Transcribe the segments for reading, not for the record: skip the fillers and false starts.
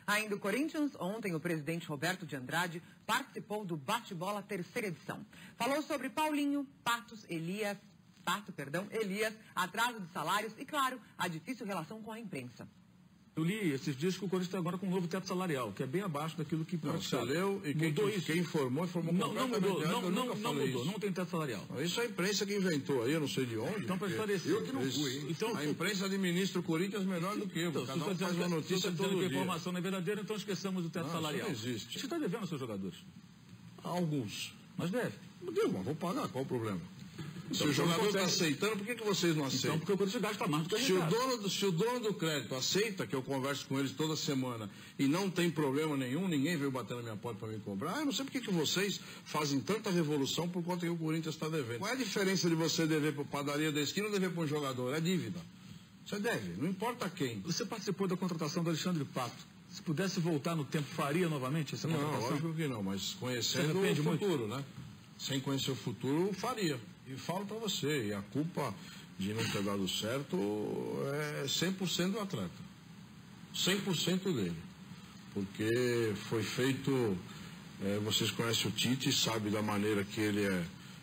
Ainda o Corinthians, ontem o presidente Roberto de Andrade participou do Bate-Bola terceira edição. Falou sobre Paulinho, Elias, atraso de salários e, claro, a difícil relação com a imprensa. Eu li esses dias que o Corinthians está agora com um novo teto salarial, que é bem abaixo daquilo que... Não, você leu e quem informou não mudou, não tem teto salarial. Isso é a imprensa que inventou aí, eu não sei de onde. Então, para esclarecer... Eu que não fui, hein? Então, a imprensa administra o Corinthians melhor do que eu. Então, Cada um faz uma notícia todo dia. A informação não é verdadeira, então esqueçamos do teto salarial. Isso não existe. Você está devendo aos seus jogadores? Alguns. Mas deve. Deus, mas vou pagar, qual o problema? Se o jogador está aceitando, por que vocês não aceitam? Então, porque o Corinthians gasta mais do que se o dono do crédito aceita, que eu converso com eles toda semana, e não tem problema nenhum, ninguém veio bater na minha porta para me cobrar, eu não sei por que vocês fazem tanta revolução por conta que o Corinthians está devendo. Qual é a diferença de você dever para o padaria da esquina ou dever para um jogador? É dívida. Você deve, não importa quem. Você participou da contratação do Alexandre Pato. Se pudesse voltar no tempo, faria novamente essa contratação? Não, lógico que não, mas conhecendo o futuro, né? Sem conhecer o futuro, faria. E falo para você, e a culpa de não ter dado certo é 100% do atleta. 100% dele. Porque foi feito, vocês conhecem o Tite, sabe da maneira que ele é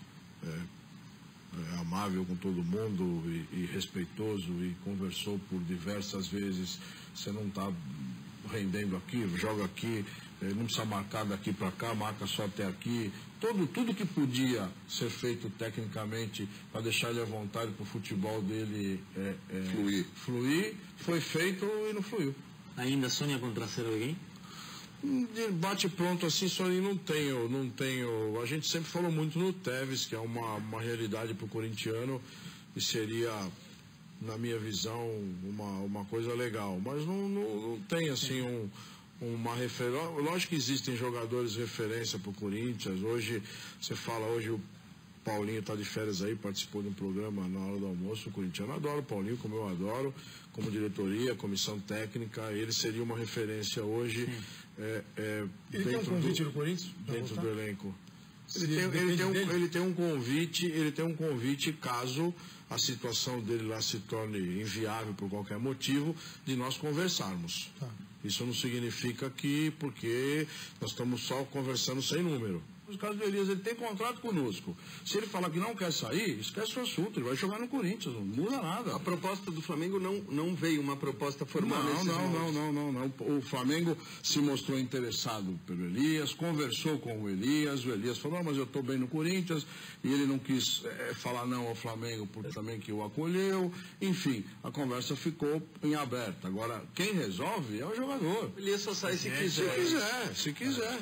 amável com todo mundo e respeitoso e conversou por diversas vezes. Você não está rendendo aqui, joga aqui, não precisa marcar daqui para cá, marca só até aqui. Tudo que podia ser feito tecnicamente para deixar ele à vontade para o futebol dele fluir, foi feito e não fluiu. Ainda sonha com trazer alguém? De bate pronto assim, só não tenho. A gente sempre falou muito no Tevez, que é uma realidade para o corintiano e seria, na minha visão, uma coisa legal. Mas não tem assim uma referência. Lógico que existem jogadores referência para o Corinthians. Hoje, o Paulinho está de férias aí, participou de um programa na hora do almoço. O corintiano adora o Paulinho, como eu adoro, como diretoria, comissão técnica. Ele seria uma referência hoje. Ele tem um convite no Corinthians? Dentro do elenco. Ele tem um convite caso a situação dele lá se torne inviável por qualquer motivo, de nós conversarmos. Tá. Isso não significa porque nós estamos só conversando sem número. No caso do Elias, ele tem contrato conosco. Se ele falar que não quer sair, esquece o assunto, ele vai jogar no Corinthians, não muda nada. A proposta do Flamengo não veio uma proposta formal? Não. O Flamengo se mostrou interessado pelo Elias, conversou com o Elias falou, mas eu estou bem no Corinthians, e ele não quis falar não ao Flamengo, porque também que o acolheu. Enfim, a conversa ficou em aberto. Agora, quem resolve é o jogador. O Elias só sai se quiser.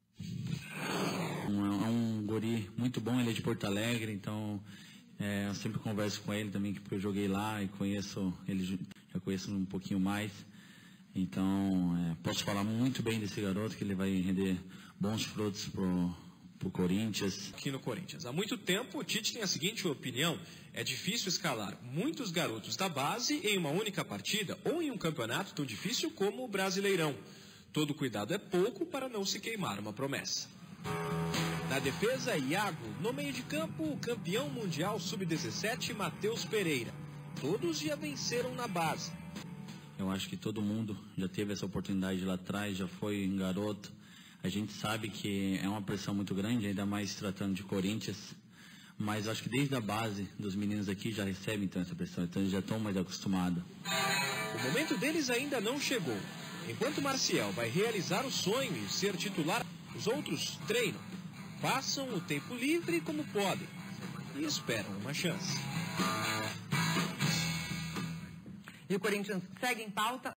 É um guri muito bom, ele é de Porto Alegre, então eu sempre converso com ele também, porque eu joguei lá e conheço ele, já conheço um pouquinho mais. Então, posso falar muito bem desse garoto, que ele vai render bons frutos pro Corinthians. Aqui no Corinthians. Há muito tempo, o Tite tem a seguinte opinião: é difícil escalar muitos garotos da base em uma única partida ou em um campeonato tão difícil como o Brasileirão. Todo cuidado é pouco para não se queimar uma promessa. Na defesa, Iago. No meio de campo, o campeão mundial sub-17, Matheus Pereira. Todos já venceram na base. Eu acho que todo mundo já teve essa oportunidade lá atrás, já foi um garoto. A gente sabe que é uma pressão muito grande, ainda mais se tratando de Corinthians. Mas acho que desde a base dos meninos aqui já recebem então essa pressão, então eles já estão mais acostumados. O momento deles ainda não chegou. Enquanto Marcial vai realizar o sonho e ser titular, os outros treinam. Passam o tempo livre como podem e esperam uma chance. E o Corinthians segue em pauta